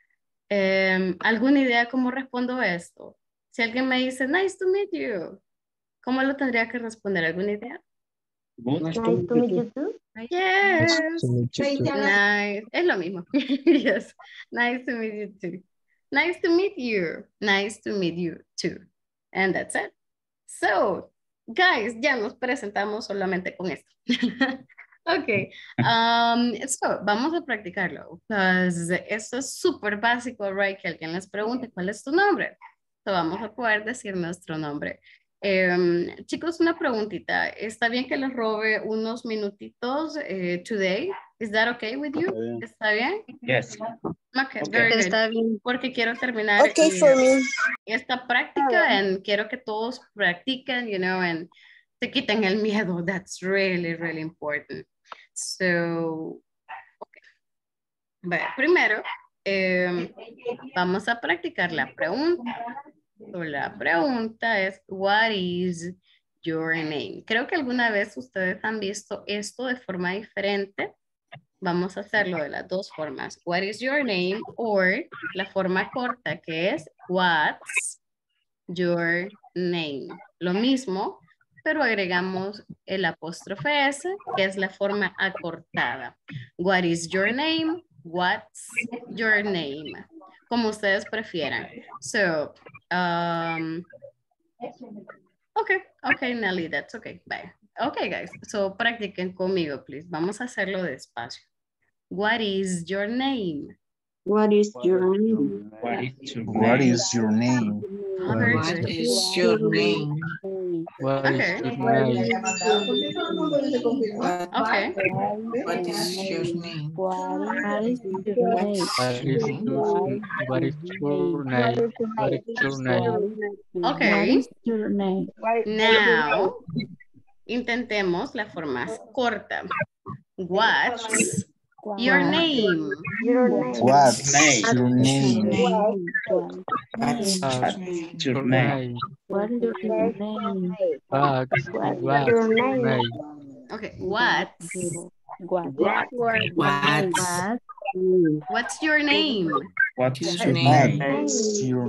S1: ¿Alguna idea cómo respondo esto? Si alguien me dice, nice to meet you, ¿cómo lo tendría que responder? ¿Alguna idea?
S5: Nice to meet you too.
S1: Yes.
S3: Nice.
S1: Nice. Es lo mismo. Yes. Nice to meet you too. Nice to meet you. Nice to meet you too. And that's it. So, guys, ya nos presentamos solamente con esto. Ok, so vamos a practicarlo, because esto es súper básico, right? Que alguien les pregunte cuál es tu nombre. So vamos a poder decir nuestro nombre. Chicos, una preguntita. ¿Está bien que les robe unos minutitos today? Is that okay with you? ¿Está bien?
S2: Yes.
S1: Okay, very good.
S5: Está bien.
S1: Porque quiero terminar esta práctica y quiero que todos practiquen, you know, and se quiten el miedo. That's really, really important. So, okay. Bueno, primero, vamos a practicar la pregunta. So, la pregunta es, what is your name? Creo que alguna vez ustedes han visto esto de forma diferente. Vamos a hacerlo de las dos formas. What is your name? Or la forma corta que es, what's your name? Lo mismo, pero agregamos el apóstrofe S, que es la forma acortada. What is your name? What's your name? Como ustedes prefieran. So, okay, Nelly, that's okay. Bye. Okay, guys. So, practiquen conmigo, please. Vamos a hacerlo despacio. What is your name?
S5: What is your name?
S3: What is your name?
S7: What is your name?
S4: What
S1: Okay.
S4: is your name?
S1: Okay.
S7: What is your name?
S5: What is your name?
S4: What is your name? What is your name?
S1: Okay.
S5: What is your name?
S1: Now, intentemos la forma corta. What's your name?
S3: What's your name?
S7: What's your name?
S5: What is your name?
S4: What's your name?
S1: Okay, what's your name?
S2: What's
S7: What's
S2: your
S7: name?
S2: name?
S3: What's your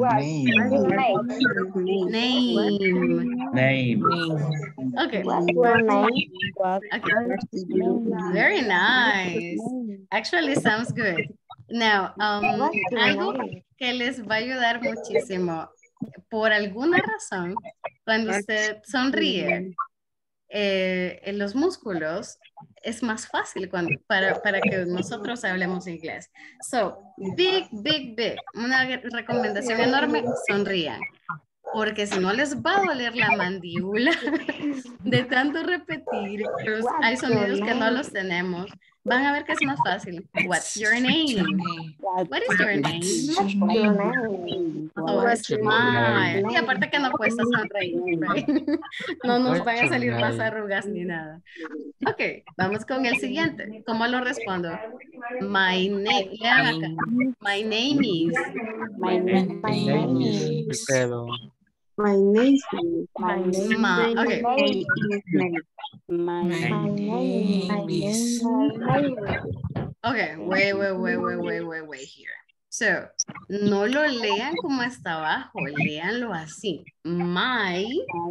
S3: name?
S1: Name. Okay. Okay. Very nice. Actually sounds good. Now, algo que les va a ayudar muchísimo. Por alguna razón, cuando usted sonríe, en los músculos es más fácil para que nosotros hablemos inglés. So, big. Una recomendación enorme, sonrían. Porque si no les va a doler la mandíbula de tanto repetir, pero hay sonidos que no los tenemos. Van a ver que es más fácil. What's your name? What is your name? Oh, smile. Y aparte que no cuesta sonreír, right? No nos van a salir más arrugas ni nada. Ok, vamos con el siguiente. ¿Cómo lo respondo? My name. Lean acá. My name is.
S5: My name is
S4: Alfredo.
S5: My name is
S7: My name is.
S1: Okay, wait here. So, no lo lean como hasta abajo, leanlo así. My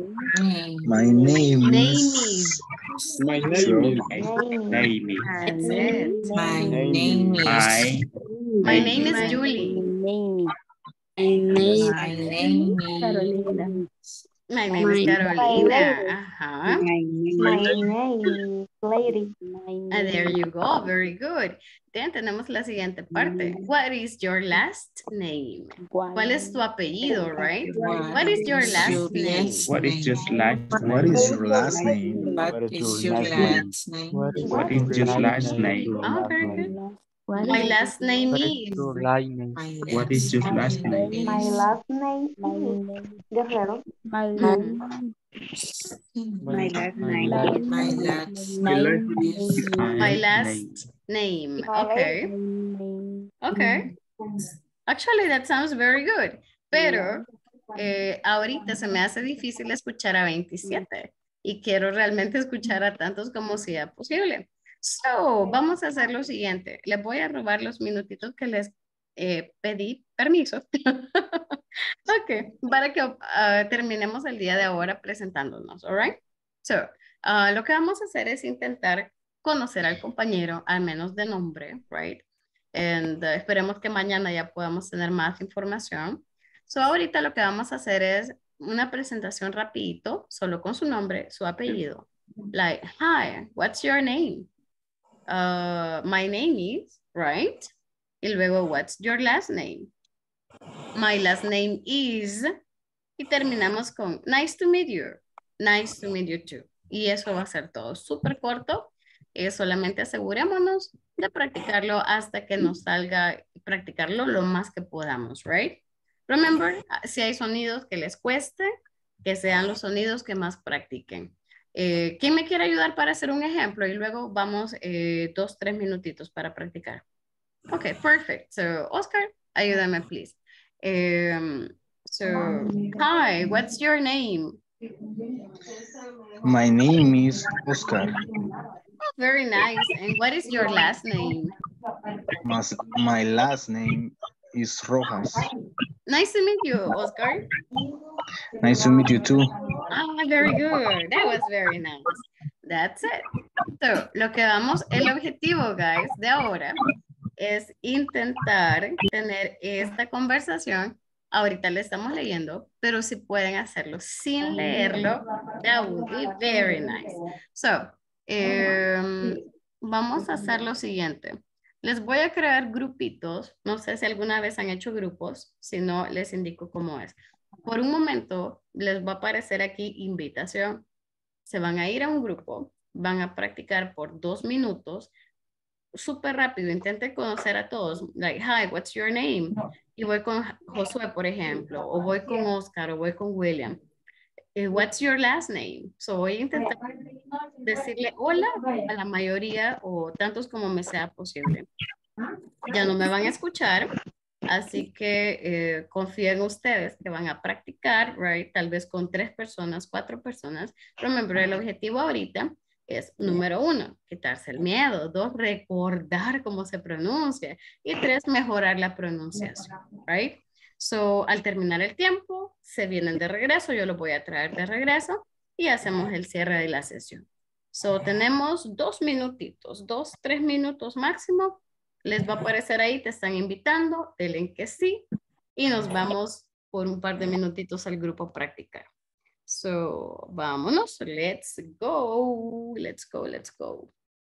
S3: name
S1: is.
S6: My name is.
S1: That's it.
S7: My name is.
S1: My name is Julie.
S7: My name is.
S1: My name is Carolina. Ajá.
S5: My name is Lady.
S1: And there you go. Very good. Then tenemos la siguiente parte. What is your last name? ¿Cuál es tu apellido, right? What is your last name?
S2: What is your last
S3: What
S2: name?
S3: is your last name?
S7: What is your last name?
S2: What is your last name?
S1: Oh, very good. My last name is.
S2: What is your last name?
S5: My last name is Guerrero.
S8: My
S1: Mhm.
S8: my last name.
S7: My last
S1: My last name. Okay. Okay. Actually, that sounds very good. Pero ahorita se me hace difícil escuchar a 27 y quiero realmente escuchar a tantos como sea posible. So, vamos a hacer lo siguiente. Les voy a robar los minutitos que les pedí permiso. Ok, para que terminemos el día de ahora presentándonos, all right? So, lo que vamos a hacer es intentar conocer al compañero, al menos de nombre, right? And esperemos que mañana ya podamos tener más información. So, ahorita lo que vamos a hacer es una presentación rapidito, solo con su nombre, su apellido. Like, hi, what's your name? My name is, right? Y luego, what's your last name? My last name is. Y terminamos con, nice to meet you. Nice to meet you too. Y eso va a ser todo súper corto. Solamente asegurémonos de practicarlo hasta que nos salga, practicarlo lo más que podamos, right? Remember, si hay sonidos que les cueste, que sean los sonidos que más practiquen. ¿Quién me quiere ayudar para hacer un ejemplo? Y luego vamos 2-3 minutitos para practicar. Ok, perfect. So, Oscar, ayúdame, please. So, hi, what's your name?
S3: My name is Oscar.
S1: Oh, very nice. And what is your last name?
S3: My last name is Rojas.
S1: Nice to meet you, Oscar.
S3: Nice to meet you too.
S1: Ah, very good. That was very nice. That's it. So, lo que vamos, el objetivo, guys, de ahora es intentar tener esta conversación. Ahorita le estamos leyendo, pero si pueden hacerlo sin leerlo, that would be very nice. So, vamos a hacer lo siguiente. Les voy a crear grupitos. No sé si alguna vez han hecho grupos. Si no, les indico cómo es. Por un momento, les va a aparecer aquí invitación. Se van a ir a un grupo. Van a practicar por 2 minutos. Súper rápido. Intenten conocer a todos. Like, hi, what's your name? Y voy con Josué, por ejemplo. O voy con Oscar. O voy con William. What's your last name? So voy a intentar decirle hola a la mayoría o tantos como me sea posible. Ya no me van a escuchar, así que confío en ustedes que van a practicar, right? Tal vez con 3 personas, 4 personas. Remember, el objetivo ahorita es, número 1, quitarse el miedo. 2, recordar cómo se pronuncia. Y 3, mejorar la pronunciación, right? So, al terminar el tiempo, se vienen de regreso, yo los voy a traer de regreso y hacemos el cierre de la sesión. So, tenemos 2 minutitos, 2-3 minutos máximo. Les va a aparecer ahí, te están invitando, denle que sí y nos vamos por un par de minutitos al grupo a practicar. So, vámonos, let's go, let's go, let's go.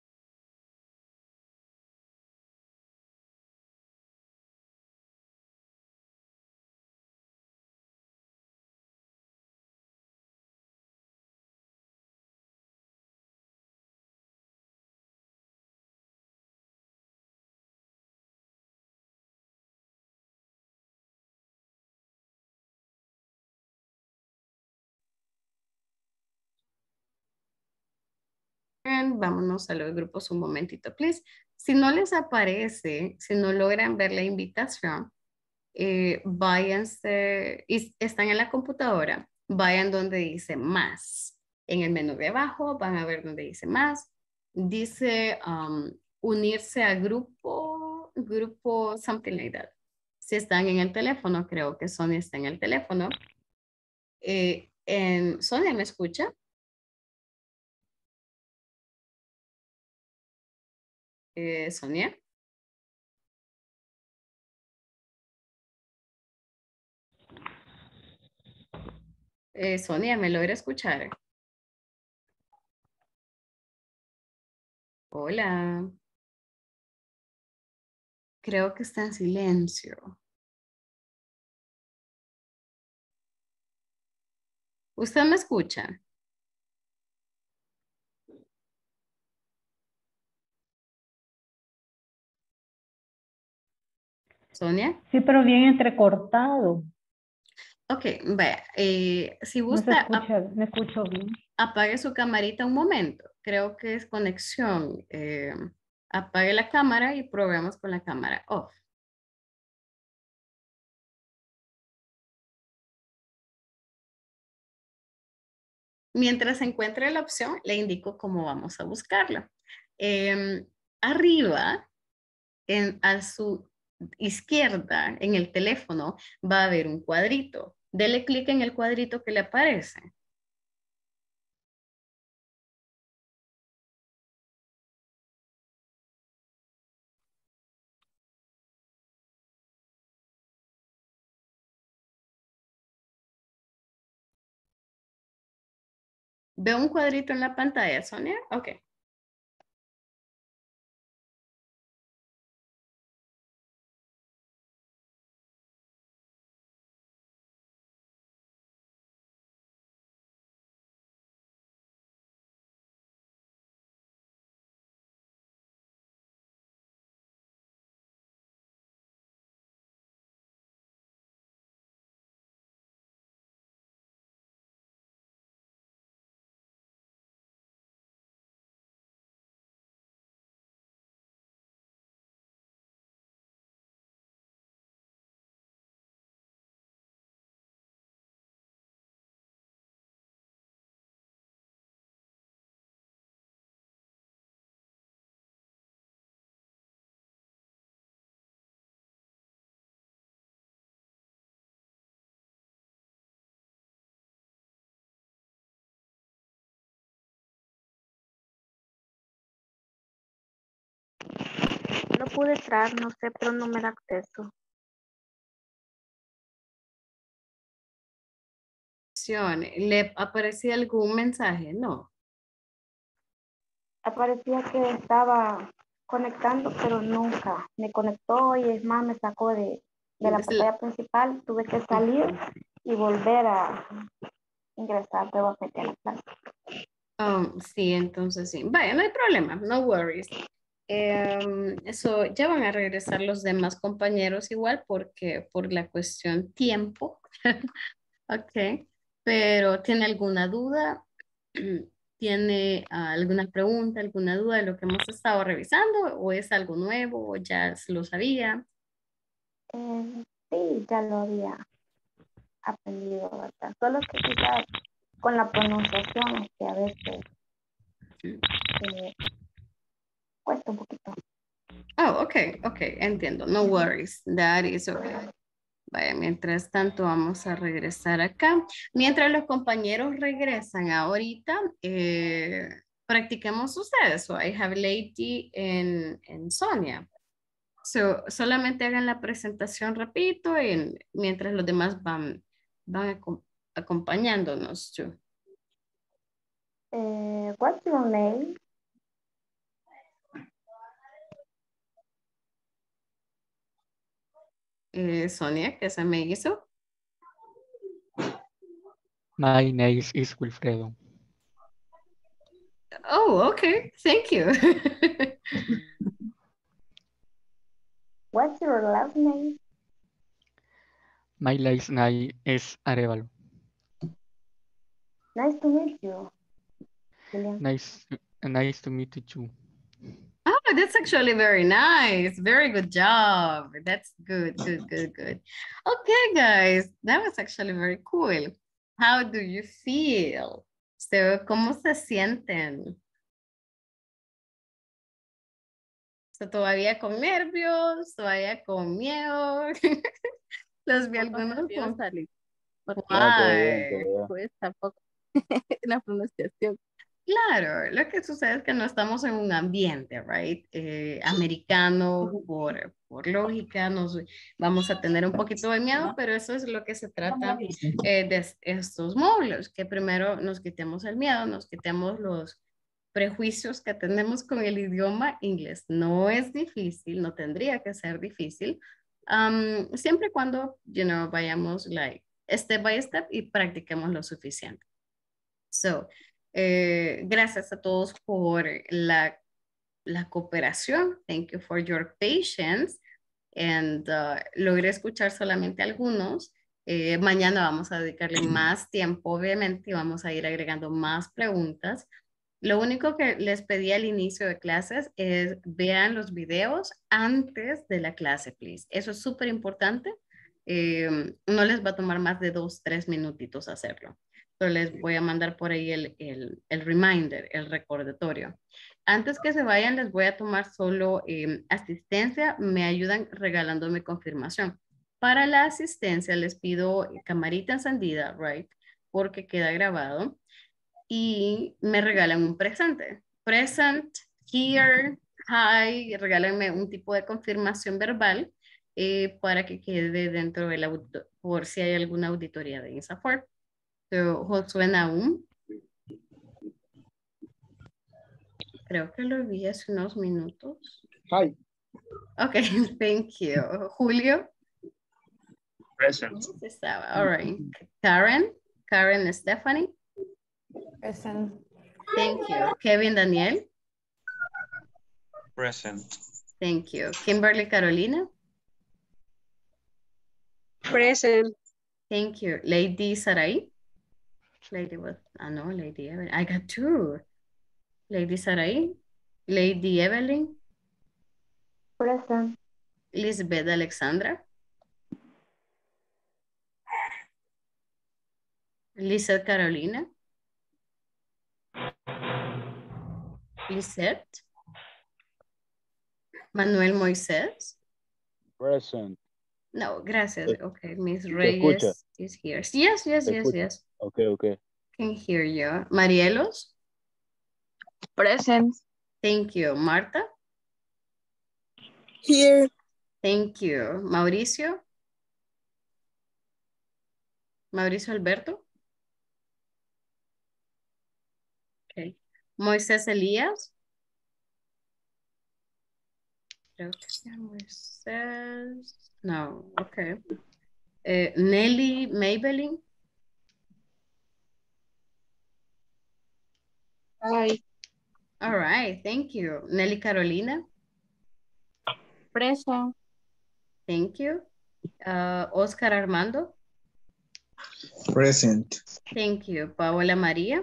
S1: Vámonos a los grupos un momentito, please. Si no les aparece, si no logran ver la invitación, váyanse, y están en la computadora, vayan donde dice más. En el menú de abajo van a ver donde dice más. Dice unirse a grupo, something like that. Si están en el teléfono, creo que Sonia está en el teléfono. Sonia, ¿me escucha? Sonia. Sonia, ¿me logra escuchar? Hola. Creo que está en silencio. ¿Usted me escucha? Sonia.
S8: Sí, pero bien entrecortado.
S1: Ok, vaya. Si
S8: No se
S1: gusta,
S8: escucha, me escucho bien.
S1: apague su camarita un momento. Creo que es conexión. Apague la cámara y probemos con la cámara off. Mientras encuentre la opción, le indico cómo vamos a buscarla. Arriba, a su izquierda, en el teléfono, va a haber un cuadrito. Dele clic en el cuadrito que le aparece. ¿Ve un cuadrito en la pantalla, Sonia? Ok.
S9: No pude entrar, no sé, pero no me da acceso.
S1: ¿Le aparecía algún mensaje? No.
S9: Aparecía que estaba conectando, pero nunca me conectó y es más, me sacó de la pantalla principal. Tuve que salir y volver a ingresar nuevamente a la clase.
S1: Sí, entonces sí. Vaya, no hay problema, no worries. Eso ya van a regresar los demás compañeros igual porque por la cuestión tiempo. Ok, pero ¿tiene alguna duda? ¿Tiene alguna pregunta, alguna duda de lo que hemos estado revisando o es algo nuevo o ya lo sabía?
S9: Sí, ya lo había aprendido, ¿verdad? Solo que quizás con la pronunciación es que a veces cuesta un poquito.
S1: Oh, ok, entiendo. No worries, that is okay. Vaya, mientras tanto vamos a regresar acá. Mientras los compañeros regresan ahorita, practiquemos ustedes. So I have Lady en Sonia. So, solamente hagan la presentación, repito, mientras los demás van acompañándonos.
S9: What's your name?
S1: Sonia, ¿qué se me hizo?
S4: My name is Wilfredo.
S1: Oh, okay. Thank you.
S9: What's your last name?
S4: My last name is Arevalo.
S9: Nice to meet you, William.
S4: Nice to meet you too.
S1: Oh, that's actually very nice. Very good job. That's good. Okay, guys, that was actually very cool. How do you feel? So, ¿cómo se sienten? So, ¿todavía con nervios? ¿Todavía con miedo? Los vi algunos con...
S5: Porque
S3: No, todo bien, todo bien.
S5: pues tampoco la pronunciación.
S1: Claro, lo que sucede es que no estamos en un ambiente, right? Americano, por lógica, vamos a tener un poquito de miedo, pero eso es lo que se trata de estos módulos, que primero nos quitemos el miedo, nos quitemos los prejuicios que tenemos con el idioma inglés. No es difícil, no tendría que ser difícil, siempre y cuando, vayamos like step by step y practiquemos lo suficiente. So, gracias a todos por la cooperación. Thank you for your patience. And logré escuchar solamente algunos. Mañana vamos a dedicarle más tiempo, obviamente, y vamos a ir agregando más preguntas. Lo único que les pedí al inicio de clases es vean los videos antes de la clase, please. Eso es súper importante. No les va a tomar más de 2-3 minutitos hacerlo. Entonces les voy a mandar por ahí el reminder, el recordatorio. Antes que se vayan, les voy a tomar solo asistencia. Me ayudan regalándome confirmación. Para la asistencia les pido camarita encendida, right? Porque queda grabado. Y me regalan un presente. Present, here, hi. Regálenme un tipo de confirmación verbal para que quede dentro del por si hay alguna auditoría de INSAFORP. So, Josué Naum. Creo que lo vi hace unos minutos.
S6: Hi.
S1: Okay, thank you. Julio.
S2: Present.
S1: All right. Karen Stephanie.
S8: Present.
S1: Thank you. Kevin Daniel.
S10: Present.
S1: Thank you. Kimberly Carolina.
S11: Present.
S1: Thank you. Lady Sarai. Lady what? No, Lady Evelyn. I got two. Lady Sarai. Lady Evelyn.
S9: Present.
S1: Lisbeth Alexandra. Lizeth Carolina. Lisette. Manuel Moisés.
S3: Present.
S1: No, gracias. Okay, Miss
S3: ¿Se
S1: Reyes
S3: escucha?
S1: is here. Yes.
S3: Okay.
S1: Can hear you. Marielos.
S11: Present.
S1: Thank you. Marta.
S11: Here.
S1: Thank you. Mauricio. Mauricio Alberto. Okay. Moisés Elías. Creo que sea Moisés. No, okay. Nelly Maybelline.
S11: Hi.
S1: All right, thank you. Nelly Carolina.
S5: Present.
S1: Thank you. Oscar Armando.
S10: Present.
S1: Thank you. Paola María.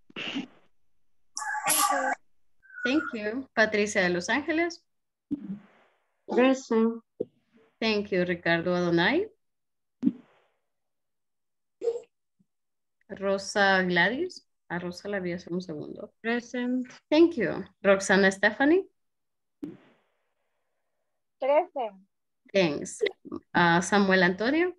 S1: Thank you. Patricia de Los Ángeles.
S5: Present.
S1: Thank you. Ricardo Adonai. Rosa Gladys. A Rosa la vi hace un segundo.
S5: Present.
S1: Thank you. Roxana Stephanie.
S9: Present.
S1: Thanks. Samuel Antonio.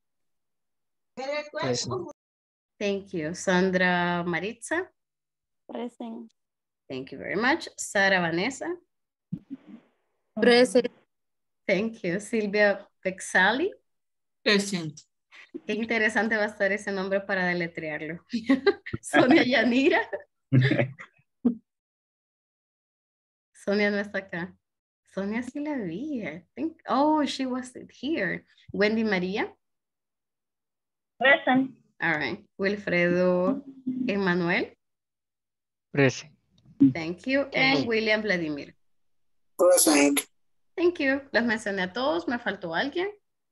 S10: Present.
S1: Thank you. Sandra Maritza.
S5: Present.
S1: Thank you very much. Sara Vanessa.
S5: Present.
S1: Thank you. Silvia Pexali.
S7: Present.
S1: Qué interesante va a estar ese nombre para deletrearlo. Sonia Yanira. Sonia no está acá. Sonia sí la vi. I think. Oh, she was here. Wendy María.
S8: Present.
S1: All right. Wilfredo Emanuel.
S4: Present.
S1: Thank you. And William Vladimir.
S6: Present.
S1: Thank you. Los mencioné a todos. ¿Me faltó alguien?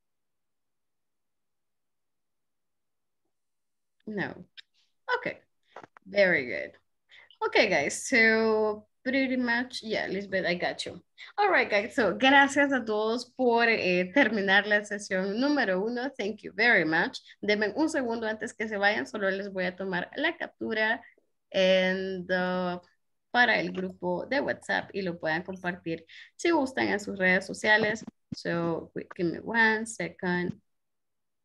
S1: No. Okay. Very good. Okay, guys. So pretty much, yeah, Lisbeth, I got you. All right, guys. So gracias a todos por terminar la sesión número 1. Thank you very much. Denme un segundo antes que se vayan. Solo les voy a tomar la captura para el grupo de WhatsApp y lo puedan compartir si gustan en sus redes sociales. So give me 1 second.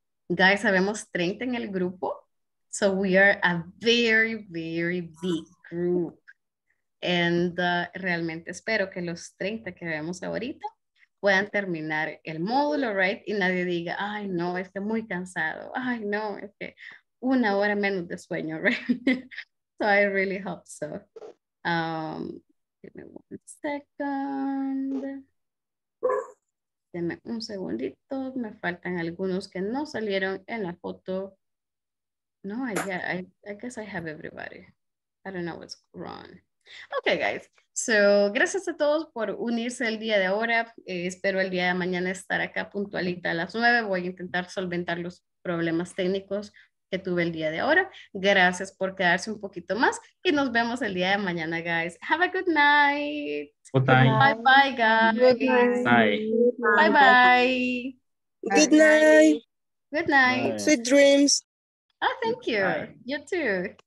S1: Guys, sabemos 30 en el grupo. So we are a very, very big group. And realmente espero que los 30 que vemos ahorita puedan terminar el módulo, right? Y nadie diga, ay, no, es que muy cansado. Ay, no, es que 1 hora menos de sueño, right? So I really hope so. Give me 1 second. Deme un segundito. Me faltan algunos que no salieron en la foto. No, I guess I have everybody. I don't know what's wrong. Okay, guys. So, gracias a todos por unirse el día de ahora. Espero el día de mañana estar acá puntualita a las 9. Voy a intentar solventar los problemas técnicos que tuve el día de ahora. Gracias por quedarse un poquito más y nos vemos el día de mañana, guys. Have a good night.
S2: Good night.
S1: Bye, bye, guys.
S11: Good night.
S2: Bye.
S1: Bye, bye.
S11: Good night.
S1: Good night.
S3: Bye.
S11: Sweet dreams.
S1: Oh, thank you.
S2: Bye.
S1: You too.